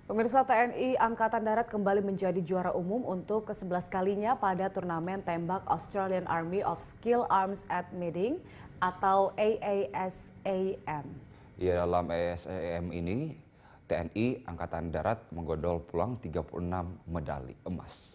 Pemirsa, TNI Angkatan Darat kembali menjadi juara umum untuk ke-11 kalinya pada turnamen tembak Australian Army of Skill Arms at Meeting atau AASAM. Ya, dalam AASAM ini, TNI Angkatan Darat menggondol pulang 36 medali emas.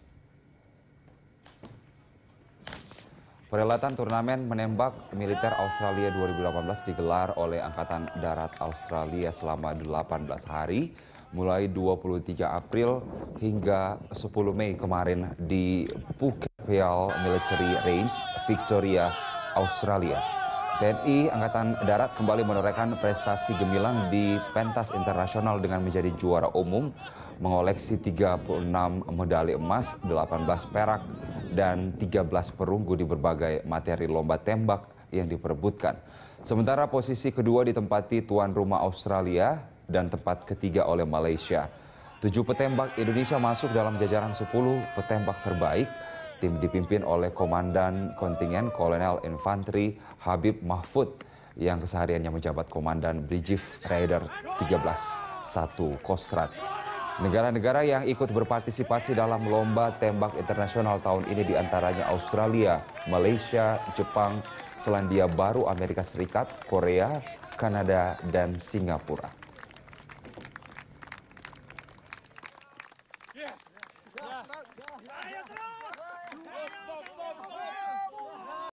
Perhelatan turnamen menembak militer Australia 2018 digelar oleh Angkatan Darat Australia selama 18 hari, mulai 23 April hingga 10 Mei kemarin di Phuket Military Range, Victoria, Australia. TNI Angkatan Darat kembali menorehkan prestasi gemilang di pentas internasional dengan menjadi juara umum, mengoleksi 36 medali emas, 18 perak, dan 13 perunggu di berbagai materi lomba tembak yang diperebutkan. Sementara posisi kedua ditempati tuan rumah Australia dan tempat ketiga oleh Malaysia. 7 petembak Indonesia masuk dalam jajaran 10 petembak terbaik. Tim dipimpin oleh Komandan Kontingen Kolonel Infanteri Habib Mahfud yang kesehariannya menjabat Komandan Brigif Raider 13 Kostrad. Negara-negara yang ikut berpartisipasi dalam lomba tembak internasional tahun ini diantaranya Australia, Malaysia, Jepang, Selandia Baru, Amerika Serikat, Korea, Kanada, dan Singapura.